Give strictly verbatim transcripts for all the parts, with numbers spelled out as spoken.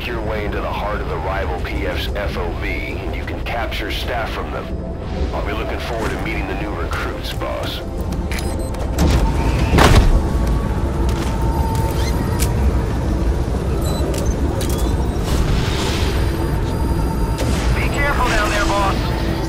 make your way into the heart of the rival P F's F O B, and you can capture staff from them. I'll be looking forward to meeting the new recruits, boss. Be careful down there, boss.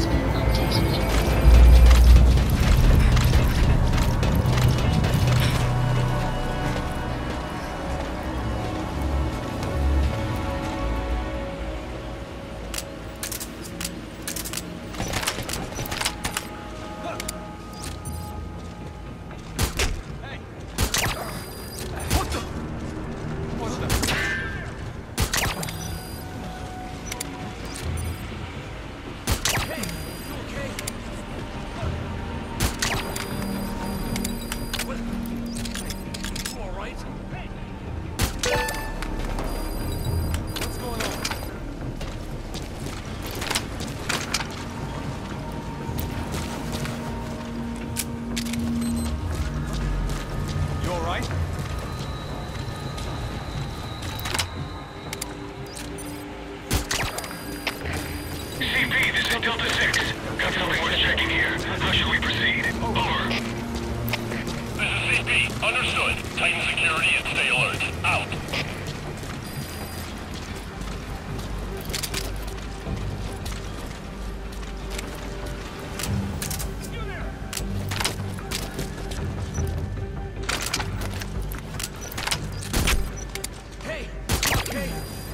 Delta six. Got something worth checking here. How should we proceed? Over. This is C P. Understood. Tighten security and stay alert. Out. Hey! Okay!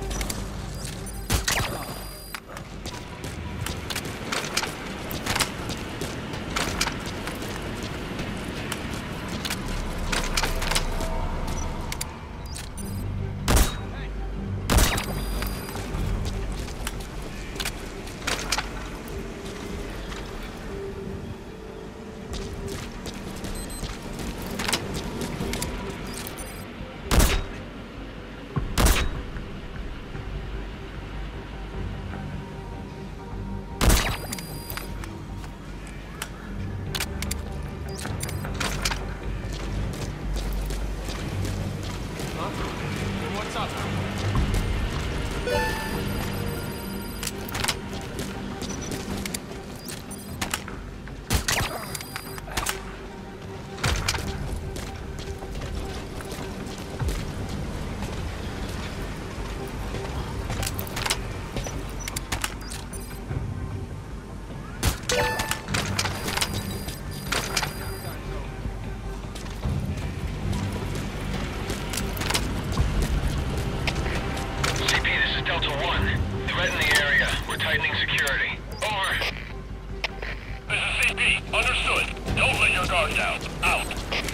Delta one. Threat in the area. We're tightening security. Over. This is C P. Understood. Don't let your guard down. Out.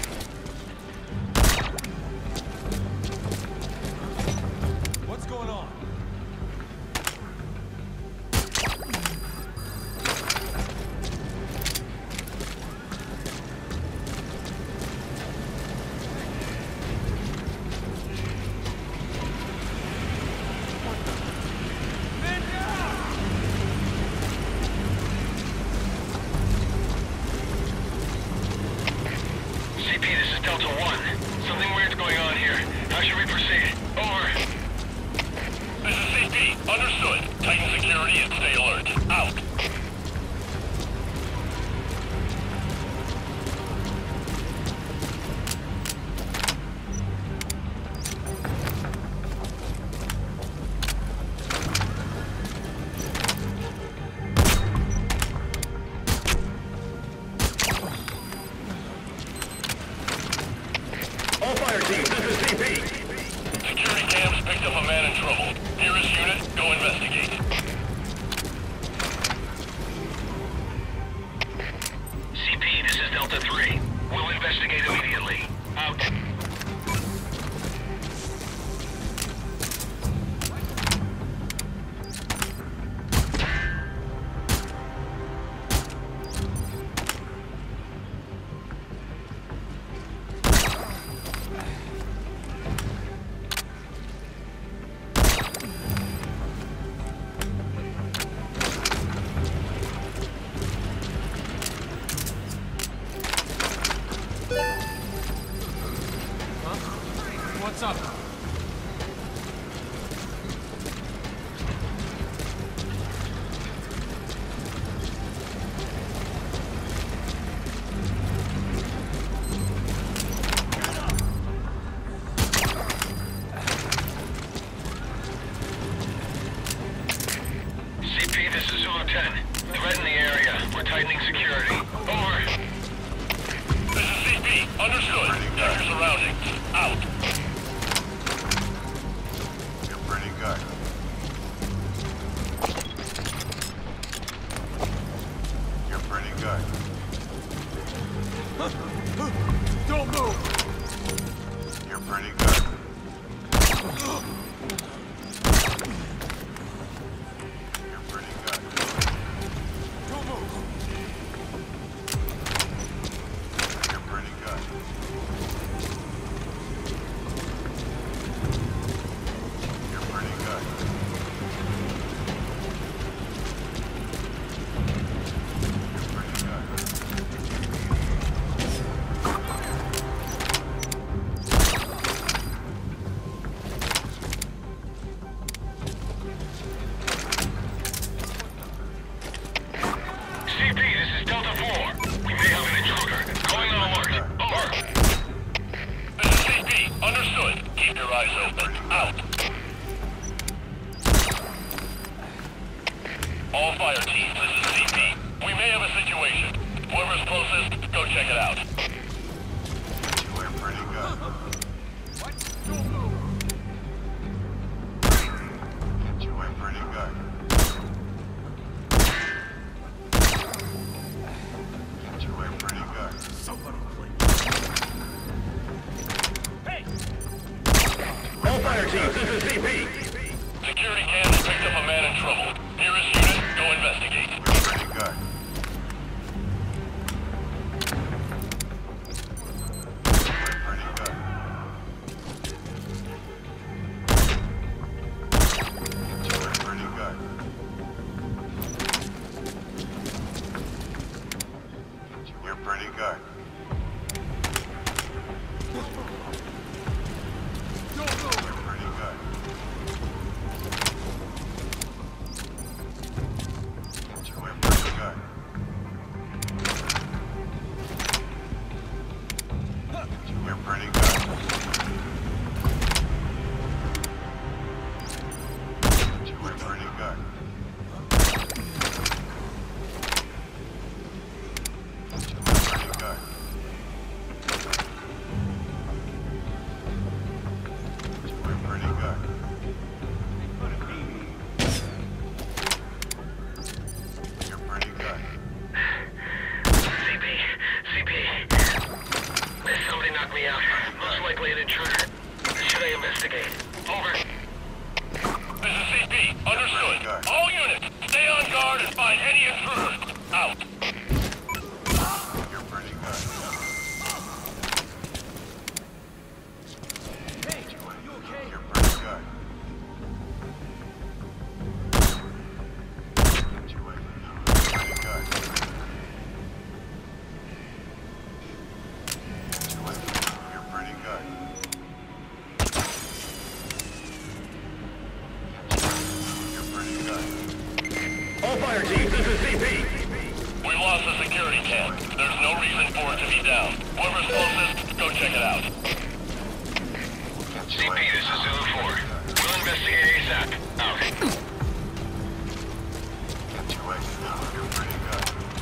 What's going on? C P, this is Delta one. Something weird's going on here. How should we proceed? Over. This is C P. Understood. Tighten security and stay alert. Out. All fire teams, this is C P. Security cams picked up a man in trouble. Nearest unit, go investigate. this is Zulu ten. Threat in the area. We're tightening security. Over. This is C P. Understood. Check your surroundings. Out. You're pretty good. You're pretty good. Don't move! You're pretty good. You're pretty good. Don't move! You're pretty good. You're pretty good. You're pretty good. C P, this is Delta four. We may have an intruder. Going on alert. Over. This is C P. Understood. Keep your eyes open. Out. All fire teams, this is C P. We may have a situation. Whoever's closest, go check it out. You were pretty good. What? Don't move! You were pretty good. You were pretty good. Somebody please! Hey! All fire teams, this is C P. Security cams picked up a man in trouble. Nearest unit, go investigate. You're pretty good. You were pretty good. You were pretty good. You're pretty good. Don't move! You're pretty good. You were pretty good. You're pretty good. You were pretty good. You were pretty good. You were pretty good. You're pretty good. C P, C P. Somebody knocked me out. Most likely an intruder. Should I investigate? Over. This is C P. Understood. All units, stay on guard and find any intruders. Out. You're pretty good. Hey! You okay? You're pretty good. You were pretty good. You were- You're pretty good. You're pretty good. All fire teams, this is C P. We lost the security cam. There's no reason for it to be down. Whoever's closest, go check it out. C P, this is Zulu four. We'll investigate ASAP. Out. You were- You're pretty good.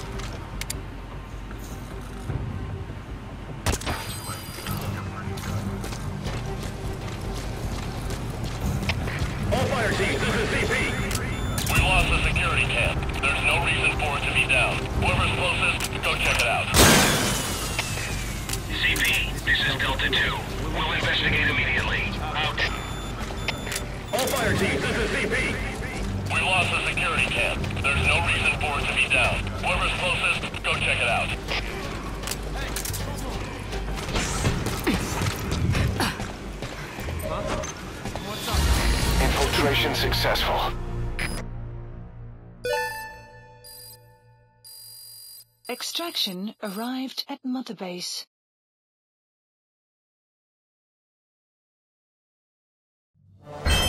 You were- You're pretty good. All fire teams, this is C P. We lost the security cam. There's no reason for it to be down. Whoever's closest, go check it out. C P, this is Delta two. We'll investigate immediately. Out. All fire teams, this is C P. We lost the security cam. There's no reason for it to be down. Whoever's closest, go check it out. What's up? Infiltration successful. Extraction arrived at Mother Base. You're